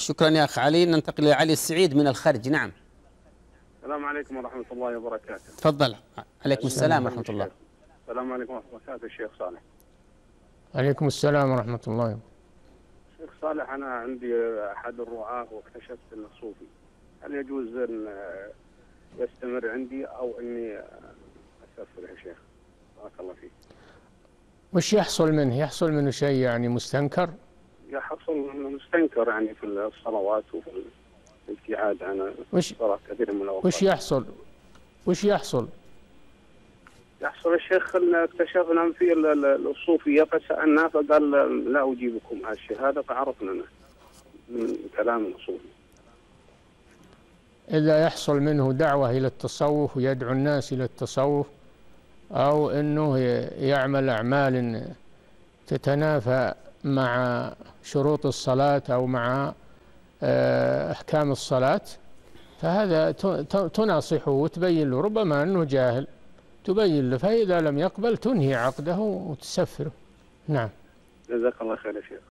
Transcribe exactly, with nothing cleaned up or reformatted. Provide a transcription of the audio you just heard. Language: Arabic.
شكرا يا أخ علي. ننتقل إلى علي السعيد من الخرج. نعم. السلام عليكم ورحمة الله وبركاته. تفضل. عليكم السلام ورحمة الله. السلام عليكم ورحمة الله وبركاته. الشيخ صالح. عليكم السلام ورحمة الله. شيخ صالح، أنا عندي أحد الرعاة واكتشفت أنه صوفي، هل يجوز أن يستمر عندي أو أني أسافر يا شيخ؟ بارك الله فيك. وش يحصل منه؟ يحصل منه شيء يعني مستنكر؟ يحصل منه مستنكر يعني في الصلوات وفي الابتعاد عن الصلاة كثير من الأوقات. وش يحصل؟ وش يحصل؟ يحصل يا شيخ أن اكتشفنا في الصوفية فسألنا فقال لا أجيبكم على الشهادة، فعرفنا من كلام الصوفي. إذا يحصل منه دعوة إلى التصوف ويدعو الناس إلى التصوف، أو أنه يعمل أعمال تتنافى مع شروط الصلاة أو مع أحكام الصلاة، فهذا تناصحه وتبين له، ربما أنه جاهل تبين له، فإذا لم يقبل تنهي عقده وتسفره. نعم. جزاك الله خير يا شيخ.